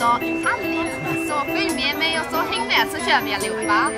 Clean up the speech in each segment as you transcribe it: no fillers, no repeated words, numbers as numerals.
då härligt. Så följ med mig och så häng med så kör vi allihopa.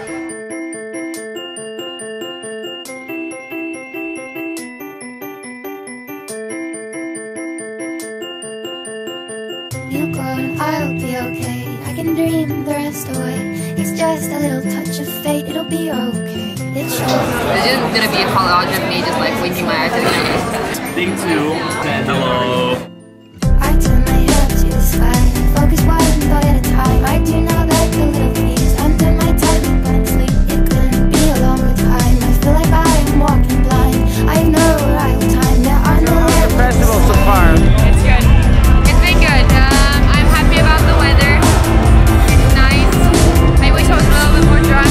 You go, I'll be okay. I can dream the rest away. It's just a little touch of fate. It'll be okay. It's sure. It's just gonna be a collage of me just like winking my eye to the camera. Thing 2. Hello. I turn my head to the sky. Focus one thought at a time. I do know that the little piece under my tongue but sleep. It couldn't be a longer time. I feel like I am walking blind. I have no right time. There are no the festival so far. It's good. It's been good. I'm happy about the weather. It's nice. I wish I was a little bit more drunk.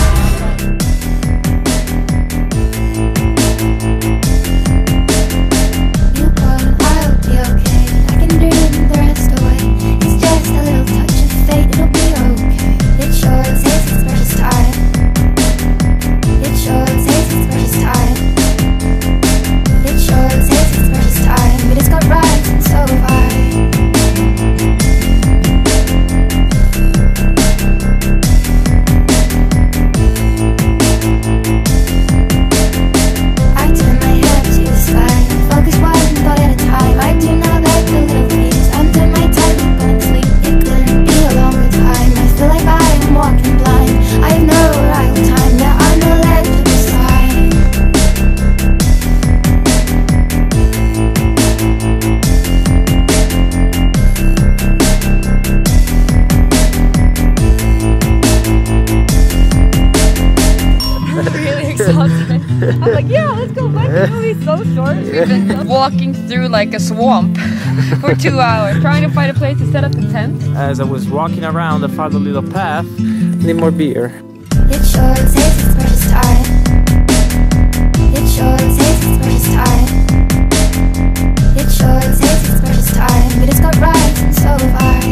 You go, I'll be okay. I can dream the rest away. It's just a little touch of fate. It'll be okay. It sure takes its precious time. It sure takes its precious time. It sure takes its precious time. But it's got rights and so have I. I turn my head to the sky. Focus one thought at a time. I do know that the little piece under my tongue but sleep. It couldn't be a longer time. I feel like I am walking blind. I have no right time. There are no legs to the side. Really exhausted. I'm like, yeah, let's go back. The movie's so short. We've been walking through like a swamp for 2 hours, trying to find a place to set up the tent. As I was walking around, I found a little path. Need more beer. It sure takes its precious time. It sure takes its precious time. It sure takes its precious time. But it's got rights and so have I.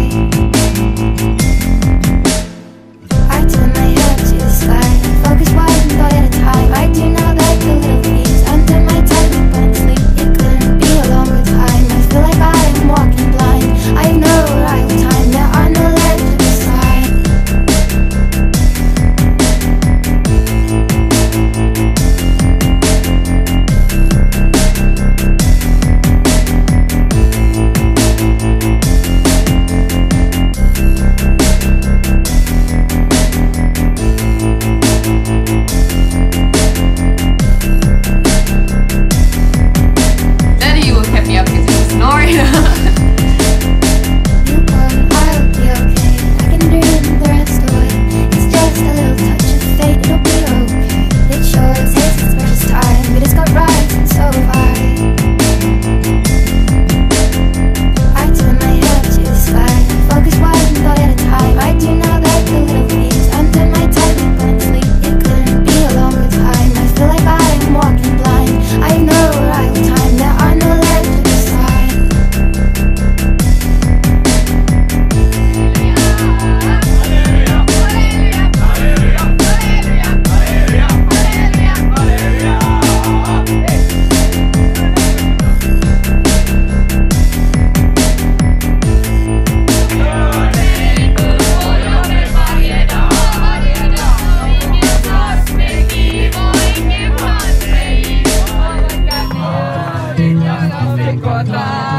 I turn my head to the sky. Focus one thought at a time. I do know that the little piece under my tongue but sleep. It couldn't be a longer time. I feel like I am walking blind. I have no right time. There are no legs to the side. Then he will keep me up because he was snoring. You go, I'll be okay. I can dream the rest away. It's just a little touch of fate. It'll be okay. It sure takes its precious time. But it's got rights and so have I. I turn my head to the sky. Focus one thought at a time. I do know that the little piece under my tongue but sleep. It couldn't be a longer time. I feel like I am walking blind. I have no right time. There are no legs to the side. Bye.